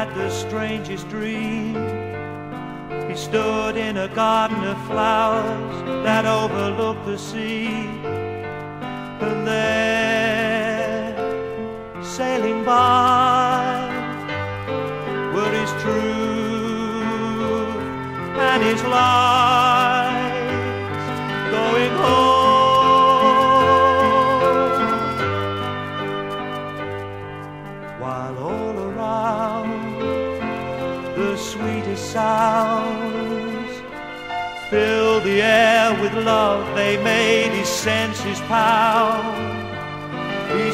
had the strangest dream. He stood in a garden of flowers that overlooked the sea, and there, sailing by, were his truth and his lies going home, while all around the sweetest sounds filled the air with love. They made his senses pound. He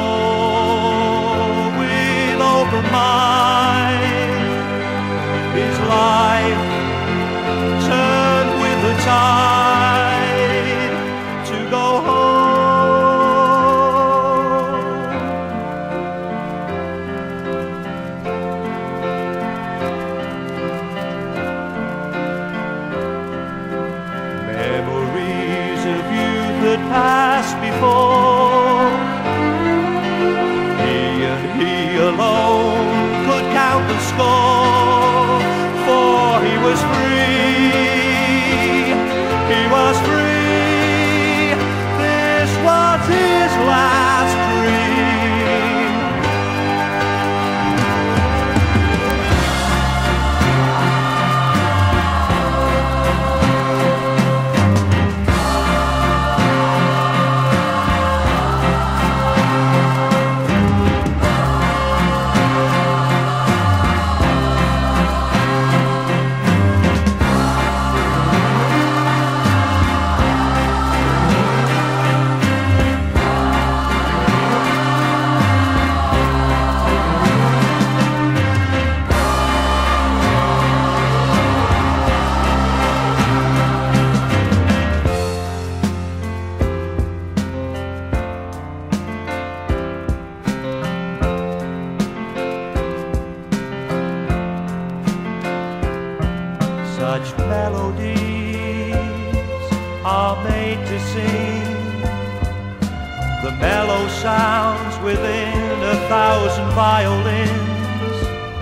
saw with open mind, his life turned with the tide to go home. Memories of youth that passed before, he alone could count the score, for he was free, he was free. This was his last dream. Such melodies are made to sing, the mellow sounds within 1,000 violins,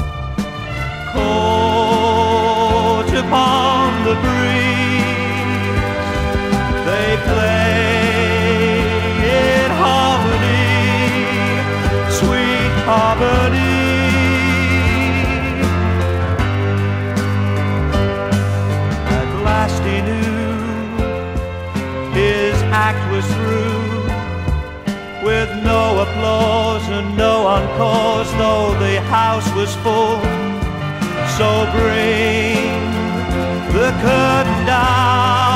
caught upon the breeze. They play in harmony, sweet harmony. He knew his act was through, with no applause and no encore, though the house was full. So bring the curtain down.